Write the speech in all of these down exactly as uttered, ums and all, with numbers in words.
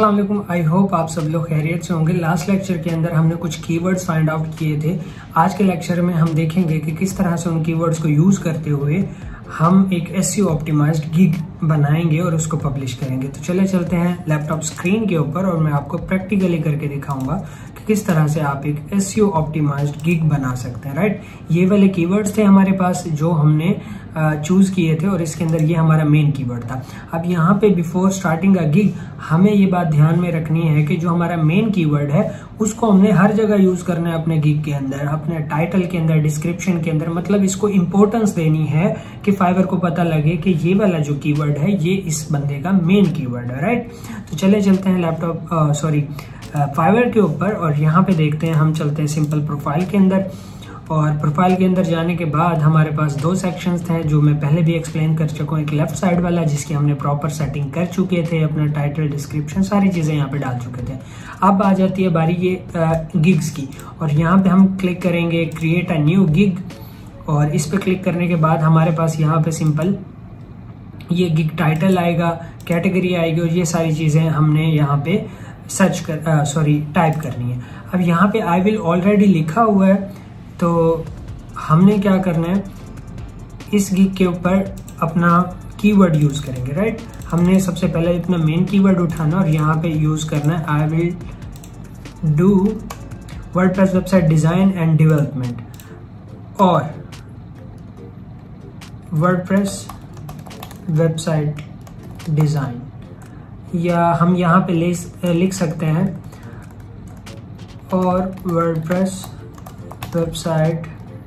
अस्सलाम वालेकुम। I hope आप सब लोग खैरियत से होंगे। लास्ट लेक्चर के अंदर हमने कुछ कीवर्ड्स फाइंड आउट किए थे। आज के लेक्चर में हम देखेंगे कि किस तरह से उन कीवर्ड्स को यूज करते हुए हम एक एसईओ ऑप्टिमाइज्ड गिग बनाएंगे और उसको पब्लिश करेंगे। तो चले चलते हैं लैपटॉप स्क्रीन के ऊपर और मैं आपको प्रैक्टिकली करके दिखाऊंगा कि किस तरह से आप एक एसईओ ऑप्टिमाइज्ड गिग बना सकते हैं। राइट, ये वाले कीवर्ड्स थे हमारे पास जो हमने चूज किए थे और इसके अंदर ये हमारा मेन कीवर्ड था। अब यहाँ पे बिफोर स्टार्टिंग अ गिग हमें ये बात ध्यान में रखनी है कि जो हमारा मेन कीवर्ड है उसको हमने हर जगह यूज करना है, अपने गिग के अंदर, अपने टाइटल के अंदर, डिस्क्रिप्शन के अंदर। मतलब इसको इंपॉर्टेंस देनी है कि फाइवर को पता लगे कि ये वाला जो कीवर्ड है ये इस बंदे का मेन कीवर्ड है। राइट, तो चले चलते हैं लैपटॉप सॉरी फाइवर के ऊपर और यहाँ पे देखते हैं। हम चलते हैं सिंपल प्रोफाइल के अंदर और प्रोफाइल के अंदर जाने के बाद हमारे पास दो सेक्शंस थे जो मैं पहले भी एक्सप्लेन कर चुका हूँ। एक लेफ्ट साइड वाला जिसकी हमने प्रॉपर सेटिंग कर चुके थे, अपना टाइटल, डिस्क्रिप्शन, सारी चीजें यहाँ पे डाल चुके थे। अब आ जाती है बारी ये गिग्स की और यहाँ पे हम क्लिक करेंगे क्रिएट अ न्यू गिग और इस पे क्लिक करने के बाद हमारे पास यहाँ पे सिंपल ये गिग टाइटल आएगा, कैटेगरी आएगी और ये सारी चीजें हमने यहाँ पे सर्च कर सॉरी टाइप करनी है। अब यहाँ पे आई विल ऑलरेडी लिखा हुआ है तो हमने क्या करना है, इस गिग के ऊपर अपना कीवर्ड यूज करेंगे। राइट, हमने सबसे पहले अपना मेन कीवर्ड उठाना और यहाँ पे यूज करना है I will do WordPress website design and development और वर्डप्रेस वेबसाइट डिजाइन, या हम यहाँ पे ले लिख सकते हैं और वर्डप्रेस वेबसाइट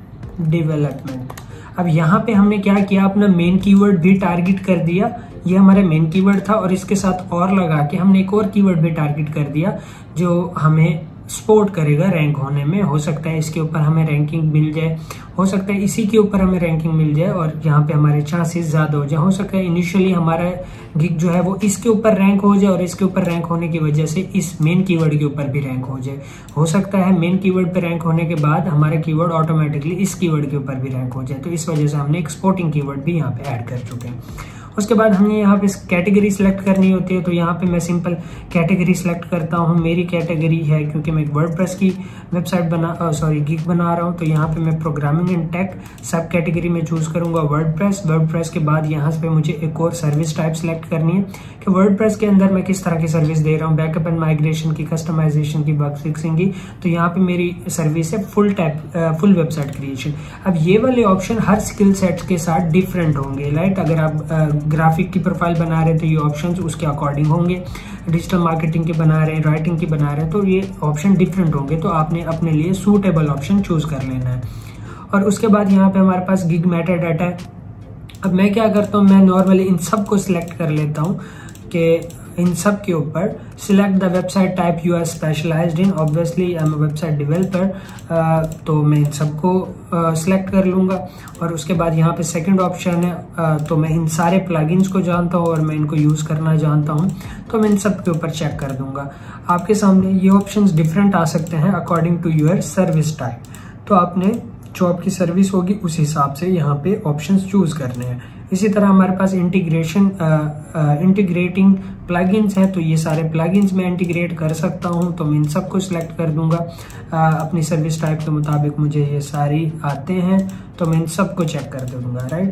डेवलपमेंट। अब यहाँ पे हमने क्या किया, अपना मेन कीवर्ड भी टारगेट कर दिया। ये हमारा मेन कीवर्ड था और इसके साथ और लगा के हमने एक और कीवर्ड भी टारगेट कर दिया जो हमें सपोर्ट करेगा रैंक होने में। हो सकता है इसके ऊपर हमें रैंकिंग मिल जाए, हो सकता है इसी के ऊपर हमें रैंकिंग मिल जाए और यहाँ पे हमारे चांसेस ज्यादा हो जाए। हो सकता है इनिशियली हमारा गिग जो है वो इसके ऊपर रैंक हो जाए और इसके ऊपर रैंक होने की वजह से इस मेन कीवर्ड के ऊपर भी रैंक हो जाए। हो सकता है मेन कीवर्ड पे रैंक होने के बाद हमारा कीवर्ड ऑटोमेटिकली इस कीवर्ड के ऊपर भी रैंक हो जाए। तो इस वजह से हमने एक सपोर्टिंग कीवर्ड भी यहाँ पे ऐड कर चुके हैं। उसके बाद हमें यहाँ पे कैटेगरी सिलेक्ट करनी होती है। तो यहाँ पे मैं सिंपल कैटेगरी सिलेक्ट करता हूँ। मेरी कैटेगरी है क्योंकि मैं एक वर्डप्रेस की वेबसाइट बना सॉरी गिग बना रहा हूँ, तो यहाँ पे मैं programming and tech sub category में चूज करूंगा वर्डप्रेस। वर्डप्रेस के बाद यहाँ पे मुझे एक और सर्विस टाइप सिलेक्ट करनी है कि वर्डप्रेस के अंदर मैं किस तरह की सर्विस दे रहा हूँ, बैकअप एंड माइग्रेशन की, कस्टमाइजेशन की, बग फिक्सिंग की। तो यहाँ पे मेरी सर्विस है full type full website creation. अब ये वाले ऑप्शन हर स्किल सेट के साथ डिफरेंट होंगे। राइट, अगर आप ग्राफिक की प्रोफाइल बना रहे हैं तो ये ऑप्शंस उसके अकॉर्डिंग होंगे, डिजिटल मार्केटिंग के बना रहे हैं, राइटिंग की बना रहे हैं तो ये ऑप्शन डिफरेंट होंगे। तो आपने अपने लिए सूटेबल ऑप्शन चूज कर लेना है। और उसके बाद यहाँ पे हमारे पास गिग मेटा डाटा है। अब मैं क्या करता हूँ, मैं नॉर्मली इन सब को सिलेक्ट कर लेता हूँ कि इन सब के ऊपर select the website type you are specialized in. Obviously I am a website developer, तो मैं इन सबको सिलेक्ट कर लूंगा। और उसके बाद यहाँ पे सेकंड ऑप्शन है, uh, तो मैं इन सारे प्लगइन्स को जानता हूँ और मैं इनको यूज करना जानता हूँ, तो मैं इन सब के ऊपर चेक कर दूंगा। आपके सामने ये ऑप्शंस डिफरेंट आ सकते हैं according to your service type. तो आपने जो आपकी सर्विस होगी उस हिसाब से यहाँ पे ऑप्शंस चूज करने हैं। इसी तरह हमारे पास इंटीग्रेशन इंटीग्रेटिंग प्लगइन्स है, तो ये सारे प्लगइन्स मैं इंटीग्रेट कर सकता हूँ, तो मैं इन सबको सिलेक्ट कर दूंगा। uh, अपनी सर्विस टाइप के मुताबिक मुझे ये सारी आते हैं तो मैं इन सबको चेक कर दूंगा। राइट,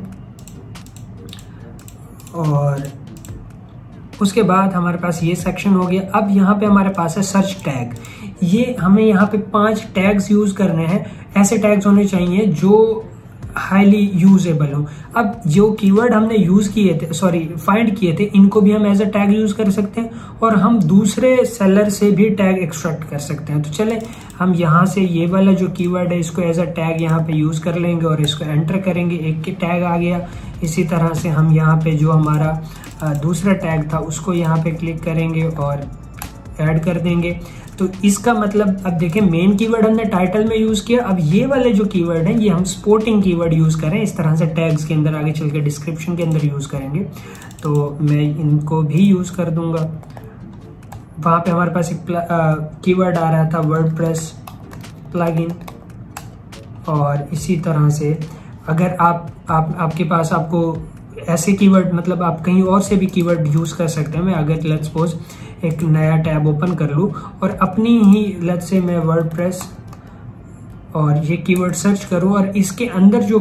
और उसके बाद हमारे पास ये सेक्शन हो गया। अब यहाँ पे हमारे पास है सर्च टैग। ये हमें यहाँ पे पांच टैग्स यूज करने हैं। ऐसे टैग्स होने चाहिए जो हाईली यूजेबल हो। अब जो कीवर्ड हमने यूज किए थे सॉरी फाइंड किए थे, इनको भी हम एज अ टैग यूज कर सकते हैं और हम दूसरे सेलर से भी टैग एक्सट्रैक्ट कर सकते हैं। तो चले हम यहाँ से ये वाला जो कीवर्ड है इसको एज अ टैग यहाँ पे यूज कर लेंगे और इसको एंटर करेंगे। एक के टैग आ गया। इसी तरह से हम यहाँ पे जो हमारा दूसरा टैग था उसको यहाँ पे क्लिक करेंगे और ऐड कर देंगे। तो इसका मतलब अब देखें, मेन कीवर्ड हमने टाइटल में यूज किया। अब ये वाले जो कीवर्ड हैं ये हम सपोर्टिंग कीवर्ड यूज करें। इस तरह से टैग्स के अंदर आगे चल के डिस्क्रिप्शन के अंदर यूज करेंगे, तो मैं इनको भी यूज कर दूंगा। वहां पे हमारे पास एक कीवर्ड आ रहा था वर्डप्रेस प्लगइन, और इसी तरह से अगर आप, आप आपके पास आपको ऐसे कीवर्ड मतलब आप कहीं और से भी कीवर्ड यूज कर सकते हैं। मैं अगर लेट्स सपोज एक नया टैब ओपन कर लूँ और अपनी ही लेट्स से मैं वर्डप्रेस और ये कीवर्ड सर्च करूं और इसके अंदर जो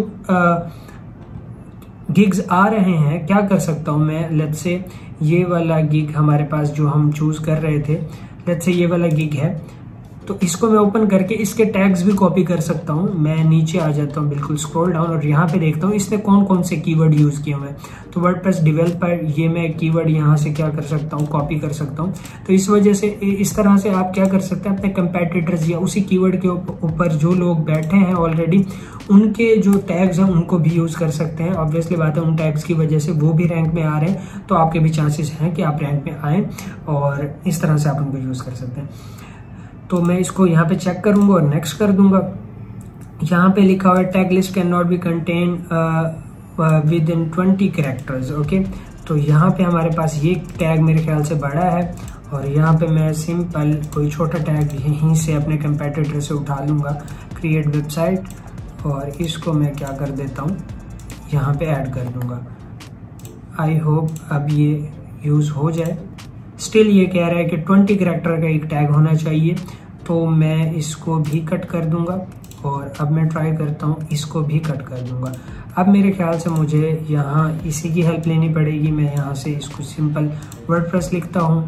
गिग्स आ रहे हैं, क्या कर सकता हूं मैं, लेट्स से ये वाला गिग हमारे पास जो हम चूज कर रहे थे, लेट्स से ये वाला गिग है, तो इसको मैं ओपन करके इसके टैग्स भी कॉपी कर सकता हूं। मैं नीचे आ जाता हूं, बिल्कुल स्क्रॉल डाउन, और यहाँ पे देखता हूं इसने कौन कौन से कीवर्ड यूज किए हुए हैं। तो वर्डप्रेस डेवलपर, ये मैं कीवर्ड यहाँ से क्या कर सकता हूँ, कॉपी कर सकता हूँ। तो इस वजह से इस तरह से आप क्या कर सकते हैं, अपने कंपेटिटर्स या उसी कीवर्ड के ऊपर जो लोग बैठे हैं ऑलरेडी, उनके जो टैग्स हैं उनको भी यूज कर सकते हैं। ऑब्वियसली बात है, उन टैग्स की वजह से वो भी रैंक में आ रहे हैं, तो आपके भी चांसेस हैं कि आप रैंक में आए, और इस तरह से आप उनको यूज कर सकते हैं। तो मैं इसको यहाँ पे चेक करूंगा और नेक्स्ट कर दूंगा। यहाँ पे लिखा हुआ है tag list can not be contain within twenty characters. Okay, तो यहाँ पे हमारे पास ये टैग मेरे ख्याल से बड़ा है, और यहाँ पे मैं सिंपल कोई छोटा टैग यहीं से अपने कंपेटिटर से उठा लूंगा, क्रिएट वेबसाइट, और इसको मैं क्या कर देता हूँ, यहाँ पे ऐड कर दूंगा। आई होप अब ये यूज हो जाए। स्टिल ये कह रहा है कि ट्वेंटी कैरेक्टर का एक टैग होना चाहिए, तो मैं इसको भी कट कर दूंगा, और अब मैं ट्राई करता हूँ इसको भी कट कर दूंगा। अब मेरे ख्याल से मुझे यहाँ इसी की हेल्प लेनी पड़ेगी। मैं यहाँ से इसको सिंपल वर्डप्रेस लिखता हूँ,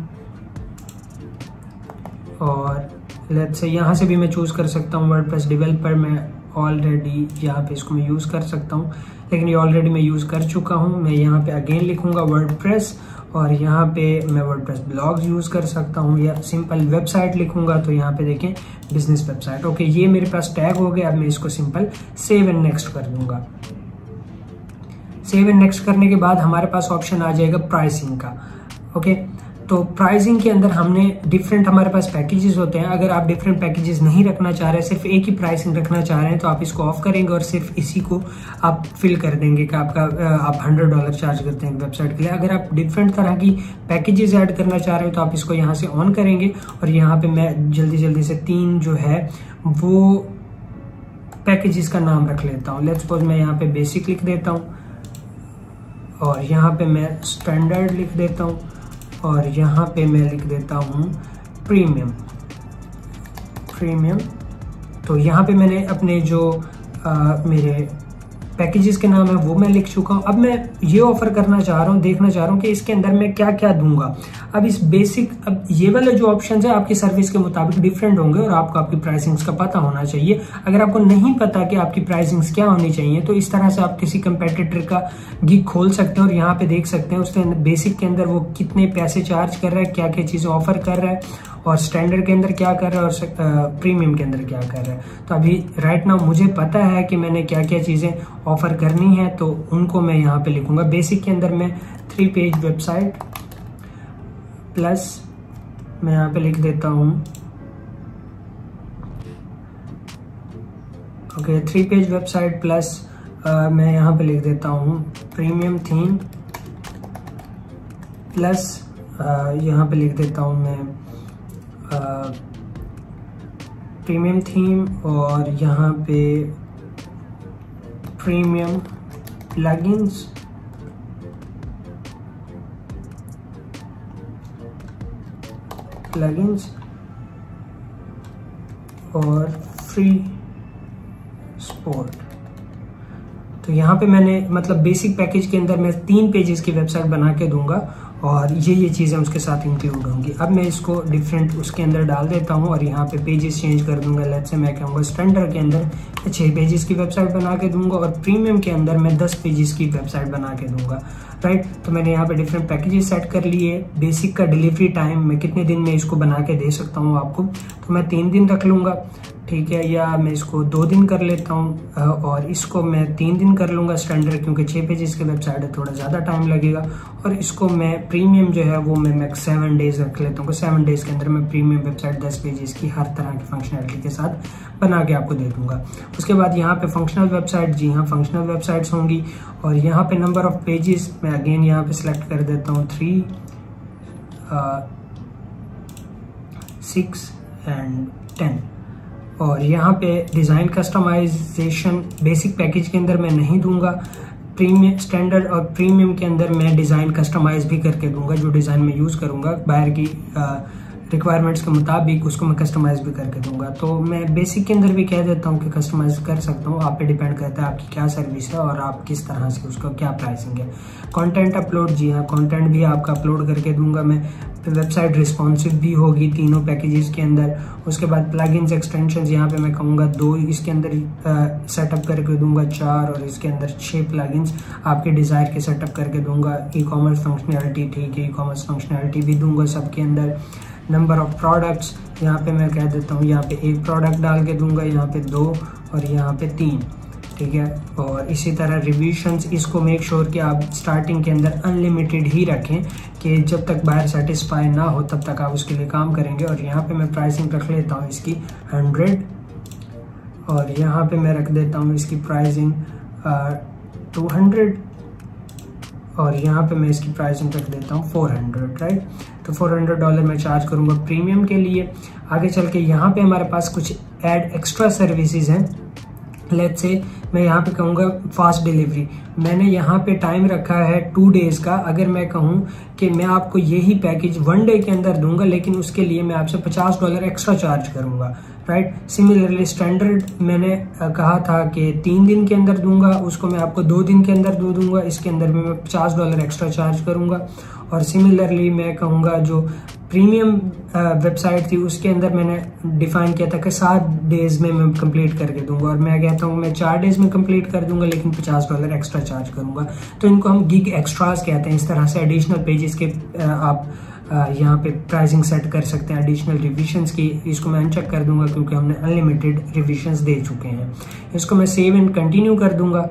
और लेट्स से यहाँ से भी मैं चूज कर सकता हूँ वर्डप्रेस डेवलपर। मैं ऑलरेडी यहाँ पे इसको मैं यूज कर सकता हूँ, लेकिन ये ऑलरेडी मैं यूज कर चुका हूँ। मैं यहाँ पे अगेन लिखूंगा वर्डप्रेस, और यहाँ पे मैं वर्डप्रेस ब्लॉग्स यूज कर सकता हूँ, या सिंपल वेबसाइट लिखूंगा, तो यहाँ पे देखें बिजनेस वेबसाइट। ओके, ये मेरे पास टैग हो गया। अब मैं इसको सिंपल सेव एंड नेक्स्ट कर दूंगा। सेव एंड नेक्स्ट करने के बाद हमारे पास ऑप्शन आ जाएगा प्राइसिंग का। ओके, तो प्राइसिंग के अंदर हमने डिफरेंट, हमारे पास पैकेजेस होते हैं। अगर आप डिफरेंट पैकेजेस नहीं रखना चाह रहे, सिर्फ एक ही प्राइसिंग रखना चाह रहे हैं, तो आप इसको ऑफ करेंगे और सिर्फ इसी को आप फिल कर देंगे कि आपका आप हंड्रेड डॉलर चार्ज करते हैं वेबसाइट के लिए। अगर आप डिफरेंट तरह की पैकेजेस ऐड करना चाह रहे हो, तो आप इसको यहाँ से ऑन करेंगे, और यहाँ पे मैं जल्दी जल्दी से तीन जो है वो पैकेजेस का नाम रख लेता हूँ। लेट्स सपोज मैं यहाँ पे बेसिक लिख देता हूँ, और यहाँ पे मैं स्टैंडर्ड लिख देता हूँ, और यहाँ पे मैं लिख देता हूँ प्रीमियम प्रीमियम तो यहाँ पे मैंने अपने जो आ, मेरे पैकेजेस के नाम है वो मैं लिख चुका हूँ। अब मैं ये ऑफर करना चाह रहा हूँ, देखना चाह रहा हूँ कि इसके अंदर मैं क्या क्या दूंगा। अब इस बेसिक, अब ये वाले जो ऑप्शन है आपकी सर्विस के मुताबिक डिफरेंट होंगे, और आपको आपकी प्राइसिंग्स का पता होना चाहिए। अगर आपको नहीं पता कि आपकी प्राइसिंग्स क्या होनी चाहिए, तो इस तरह से आप किसी कंपेटिटर का गिग खोल सकते हैं और यहाँ पे देख सकते हैं उसके बेसिक के अंदर वो कितने पैसे चार्ज कर रहा है, क्या क्या चीजें ऑफर कर रहा है, और स्टैंडर्ड के अंदर क्या कर रहा है, और प्रीमियम के अंदर क्या कर रहा है। तो अभी राइट नाउ मुझे पता है कि मैंने क्या क्या चीजें ऑफर करनी है, तो उनको मैं यहाँ पे लिखूंगा। बेसिक के अंदर मैं थ्री पेज वेबसाइट प्लस मैं यहाँ पे लिख देता हूँ, okay, three page website plus मैं यहाँ पे लिख देता हूँ प्रीमियम थीम, प्लस यहाँ पे लिख देता हूँ मैं प्रीमियम थीम, और यहाँ पे प्रीमियम प्लगइन्स, प्लगइन्स और फ्री स्पोर्ट। तो यहाँ पे मैंने मतलब बेसिक पैकेज के अंदर मैं तीन पेजेस की वेबसाइट बना के दूंगा, और ये ये चीज़ें उसके साथ इंक्लूड होंगी। अब मैं इसको डिफरेंट उसके अंदर डाल देता हूँ, और यहाँ पे पेजेस चेंज कर दूंगा। लेट्स से मैं कहूँगा स्टैंडर्ड के अंदर छः पेजेस की वेबसाइट बना के दूंगा, और प्रीमियम के अंदर मैं दस पेजेस की वेबसाइट बना के दूंगा। राइट, तो मैंने यहाँ पे डिफरेंट पैकेजेस सेट कर लिए। बेसिक का डिलीवरी टाइम मैं कितने दिन में इसको बना के दे सकता हूँ आपको, तो मैं तीन दिन रख लूँगा, ठीक है, या मैं इसको दो दिन कर लेता हूँ, और इसको मैं तीन दिन कर लूँगा स्टैंडर्ड, क्योंकि छः पेजेस की वेबसाइट है, थोड़ा ज़्यादा टाइम लगेगा। और इसको मैं प्रीमियम जो है वो मैं मैक्स सेवन डेज रख लेता हूँ, सेवन डेज के अंदर मैं प्रीमियम वेबसाइट दस पेजेस की हर तरह की फंक्शनलिटी के साथ बना के आपको दे दूँगा। उसके बाद यहाँ पे फंक्शनल वेबसाइट, जी हाँ, फंक्शनल वेबसाइट्स होंगी, और यहाँ पे नंबर ऑफ पेजेस मैं अगेन यहाँ पे सिलेक्ट कर देता हूँ थ्री, सिक्स एंड टेन। और यहाँ पे डिज़ाइन कस्टमाइजेशन बेसिक पैकेज के अंदर मैं नहीं दूंगा, प्रीमियम स्टैंडर्ड और प्रीमियम के अंदर मैं डिज़ाइन कस्टमाइज भी करके दूंगा, जो डिज़ाइन मैं यूज़ करूंगा बाहर की रिक्वायरमेंट्स के मुताबिक उसको मैं कस्टमाइज भी करके दूंगा। तो मैं बेसिक के अंदर भी कह देता हूँ कि कस्टमाइज कर सकता हूँ, आप पे डिपेंड करता है आपकी क्या सर्विस है और आप किस तरह से उसका क्या प्राइसिंग है। कंटेंट अपलोड, जी हाँ, कंटेंट भी आपका अपलोड करके दूंगा मैं। वेबसाइट रिस्पॉन्सिव भी होगी तीनों पैकेजेस के अंदर। उसके बाद प्लगइन्स एक्सटेंशंस, यहाँ पे मैं कहूँगा दो इसके अंदर सेटअप करके दूंगा, चार और इसके अंदर छः प्लगइन्स आपके डिज़ायर के सेटअप करके दूंगा। ई कॉमर्स फंक्शनैलिटी, ठीक है, ई कॉमर्स फंक्शनैलिटी भी दूंगा सबके अंदर। नंबर ऑफ प्रोडक्ट्स, यहाँ पे मैं कह देता हूँ यहाँ पे एक प्रोडक्ट डाल के दूंगा, यहाँ पे दो और यहाँ पे तीन, ठीक है। और इसी तरह रिव्यूशंस, इसको मेक श्योर कि आप स्टार्टिंग के अंदर अनलिमिटेड ही रखें कि जब तक बायर सेटिस्फाई ना हो तब तक आप उसके लिए काम करेंगे। और यहाँ पे मैं प्राइसिंग रख लेता हूँ इसकी हंड्रेड और यहाँ पे मैं रख देता हूँ इसकी प्राइसिंग टू हंड्रेड और यहाँ पे मैं इसकी प्राइसिंग रख देता हूँ फोर हंड्रेड, राइट। तो फोर हंड्रेड डॉलर मैं चार्ज करूँगा प्रीमियम के लिए। आगे चल के यहाँ पे हमारे पास कुछ ऐड एक्स्ट्रा सर्विसेज हैं। लेट्स से मैं यहाँ पे कहूँगा फास्ट डिलीवरी, मैंने यहाँ पे टाइम रखा है टू डेज का। अगर मैं कहूँ कि मैं आपको यही पैकेज वन डे के अंदर दूंगा, लेकिन उसके लिए मैं आपसे पचास डॉलर एक्स्ट्रा चार्ज करूँगा, राइट। सिमिलरली स्टैंडर्ड मैंने कहा था कि तीन दिन के अंदर दूंगा, उसको मैं आपको दो दिन के अंदर दे दूंगा, इसके अंदर भी मैं पचास डॉलर एक्स्ट्रा चार्ज करूँगा। और सिमिलरली मैं कहूँगा जो प्रीमियम वेबसाइट थी उसके अंदर मैंने डिफाइन किया था कि सात डेज में मैं कंप्लीट करके दूंगा, और मैं कहता हूँ मैं चार डेज में कंप्लीट कर दूंगा लेकिन पचास डॉलर एक्स्ट्रा चार्ज करूंगा। तो इनको हम गिग एक्स्ट्रास कहते हैं। इस तरह से एडिशनल पेजेस के आप यहाँ पे प्राइसिंग सेट कर सकते हैं। एडिशनल रिविजन्स की इसको मैं अनचेक कर दूंगा क्योंकि हमने अनलिमिटेड रिविजन्स दे चुके हैं। इसको मैं सेव एंड कंटिन्यू कर दूंगा।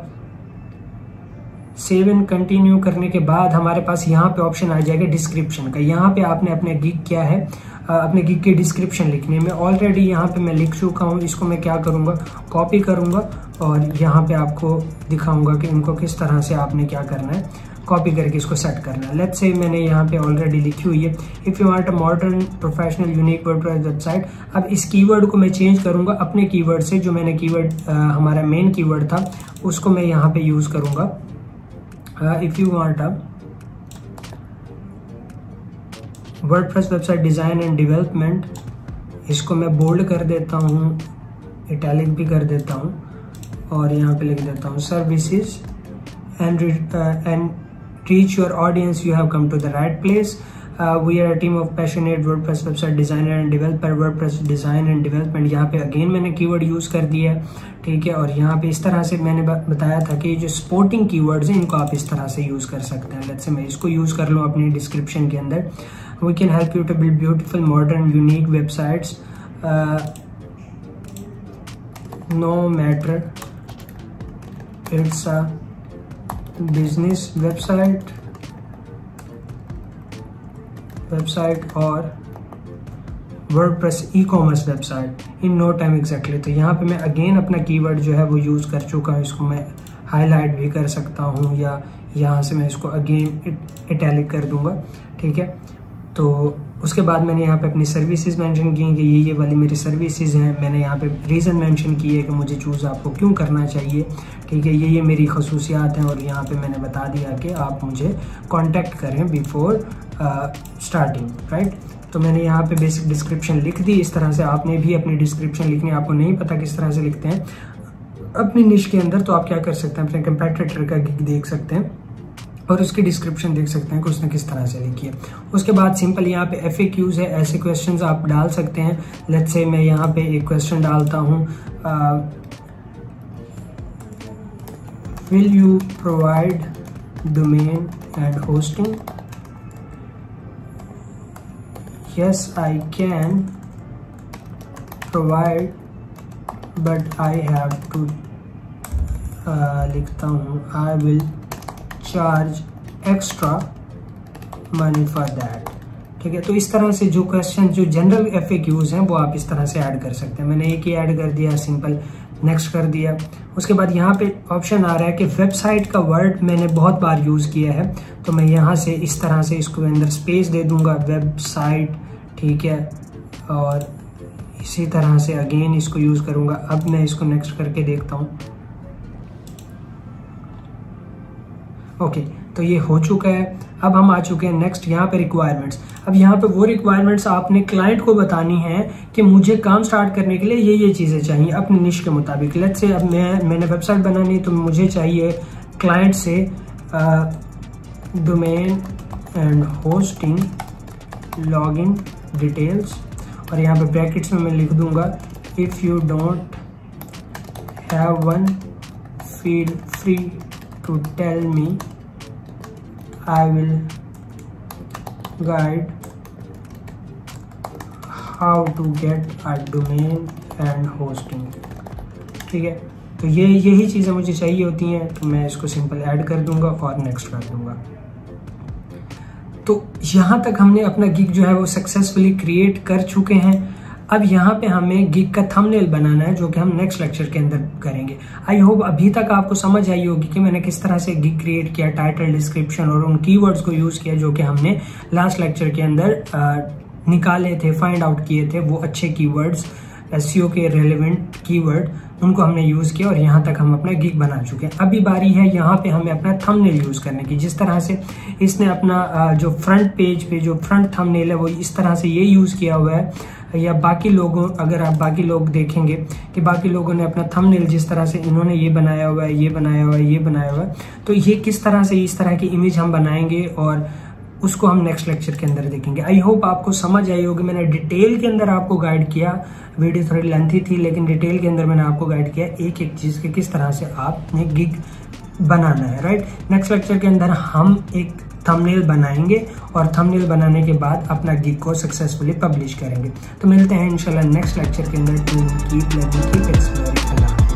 सेव एंड कंटिन्यू करने के बाद हमारे पास यहाँ पे ऑप्शन आ जाएगा डिस्क्रिप्शन का। यहाँ पे आपने अपने गिग क्या है, अपने गिग की डिस्क्रिप्शन लिखनी है। मैं ऑलरेडी यहाँ पे मैं लिख चुका हूँ, इसको मैं क्या करूँगा, कॉपी करूँगा और यहाँ पे आपको दिखाऊंगा कि इनको किस तरह से आपने क्या करना है, कॉपी करके इसको सेट करना है। लेट्स से मैंने यहाँ पे ऑलरेडी लिखी हुई है, if you want a modern professional unique WordPress website. अब इस कीवर्ड को मैं चेंज करूँगा अपने कीवर्ड से, जो मैंने कीवर्ड हमारा मेन कीवर्ड था उसको मैं यहाँ पे यूज़ करूँगा। If you want a WordPress website design and development, इसको मैं बोल्ड कर देता हूँ, इटैलिक भी कर देता हूँ और यहाँ पे लिख देता हूँ services and uh, and reach your audience, you have come to the right place. Uh, we are a team of passionate WordPress website designer and developer, WordPress design and development। यहाँ पे अगेन मैंने keyword use कर दिया है, ठीक है। और यहाँ पे इस तरह से मैंने बताया था कि जो सपोर्टिंग कीवर्ड्स हैं इनको आप इस तरह से यूज कर सकते हैं। लेट्स से मैं इसको यूज कर लूँ अपनी डिस्क्रिप्शन के अंदर। We can help you to build beautiful modern unique websites, no matter it's a business website website और WordPress e commerce website in no time exactly. तो यहाँ पे मैं अगेन अपना कीवर्ड जो है वो यूज़ कर चुका हूँ। इसको मैं हाईलाइट भी कर सकता हूँ या यहाँ से मैं इसको अगेन इटैलिक कर दूंगा, ठीक है। तो उसके बाद मैंने यहाँ पे अपनी सर्विसेज मेंशन की कि ये ये वाली मेरी सर्विसेज हैं। मैंने यहाँ पे रीज़न मेंशन की है कि मुझे चूज़ आपको क्यों करना चाहिए, ठीक है। ये ये मेरी खसूसियात हैं और यहाँ पे मैंने बता दिया कि आप मुझे कांटेक्ट करें बिफोर स्टार्टिंग, राइट। तो मैंने यहाँ पे बेसिक डिस्क्रिप्शन लिख दी। इस तरह से आपने भी अपनी डिस्क्रिप्शन लिखनी है। आपको नहीं पता किस तरह से लिखते हैं अपनी निश के अंदर, तो आप क्या कर सकते हैं, अपने कंपेटिटर का गिग देख सकते हैं और उसकी डिस्क्रिप्शन देख सकते हैं कि उसने किस तरह से लिखी है। उसके बाद सिंपल यहाँ पे एफ ए क्यूज है, ऐसे क्वेश्चंस आप डाल सकते हैं। लेट्स से मैं यहाँ पे एक क्वेश्चन डालता हूँ, will you provide domain and hosting? Yes I can provide but I have to, लिखता हूँ I will charge extra money for that, ठीक है। तो इस तरह से जो क्वेश्चन जो जनरल एफ ए क्यूज हैं वो आप इस तरह से ऐड कर सकते हैं। मैंने एक ही ऐड कर दिया, सिंपल नेक्स्ट कर दिया। उसके बाद यहाँ पे ऑप्शन आ रहा है कि वेबसाइट का वर्ड मैंने बहुत बार यूज किया है, तो मैं यहाँ से इस तरह से इसको अंदर स्पेस दे दूंगा, वेबसाइट, ठीक है। और इसी तरह से अगेन इसको यूज करूंगा। अब मैं इसको नेक्स्ट करके देखता हूँ। ओके okay, तो ये हो चुका है। अब हम आ चुके हैं नेक्स्ट यहाँ पे रिक्वायरमेंट्स। अब यहाँ पे वो रिक्वायरमेंट्स आपने क्लाइंट को बतानी है कि मुझे काम स्टार्ट करने के लिए ये ये चीज़ें चाहिए अपने निश के मुताबिक। लेट्स से अब मैं मैंने वेबसाइट बनानी है तो मुझे चाहिए क्लाइंट से domain and hosting login details, और यहाँ पे ब्रैकेट्स में मैं लिख दूंगा if you don't have one feel free to tell me, I will guide how to get a domain and hosting. ठीक है, तो ये यही चीज़ें मुझे चाहिए होती हैं, तो मैं इसको सिंपल ऐड कर दूंगा और नेक्स्ट कर दूंगा। तो यहाँ तक हमने अपना गिग जो है वो सक्सेसफुली क्रिएट कर चुके हैं। अब यहाँ पे हमें गिग का थंबनेल बनाना है जो कि हम नेक्स्ट लेक्चर के अंदर करेंगे। आई होप अभी तक आपको समझ आई होगी कि मैंने किस तरह से गिग क्रिएट किया, टाइटल, डिस्क्रिप्शन और उन कीवर्ड्स को यूज किया जो कि हमने लास्ट लेक्चर के अंदर आ, निकाले थे, फाइंड आउट किए थे। वो अच्छे कीवर्ड्स, एसईओ के रेलेवेंट कीवर्ड, उनको हमने यूज किया और यहाँ तक हम अपना गिग बना चुके हैं। अभी बारी है यहाँ पे हमें अपना थंबनेल यूज करने की। जिस तरह से इसने अपना जो फ्रंट पेज पे जो फ्रंट थंबनेल है वो इस तरह से ये यूज किया हुआ है, या बाकी लोगों, अगर आप बाकी लोग देखेंगे कि बाकी लोगों ने अपना थंबनेल जिस तरह से इन्होंने ये बनाया हुआ है, ये बनाया हुआ है, ये बनाया हुआ है, तो ये किस तरह से इस तरह की इमेज हम बनाएंगे और उसको हम नेक्स्ट लेक्चर के अंदर देखेंगे। आई होप आपको समझ आई होगी। मैंने डिटेल के अंदर आपको गाइड किया, वीडियो थोड़ी लेंथी थी लेकिन डिटेल के अंदर मैंने आपको गाइड किया एक एक चीज के किस तरह से आपने गिग बनाना है, राइट। नेक्स्ट लेक्चर के अंदर हम एक थंबनेल बनाएंगे और थंबनेल बनाने के बाद अपना गिग को सक्सेसफुली पब्लिश करेंगे। तो मिलते हैं इंशाल्लाह नेक्स्ट लेक्चर के अंदर। To keep learning, keep exploring.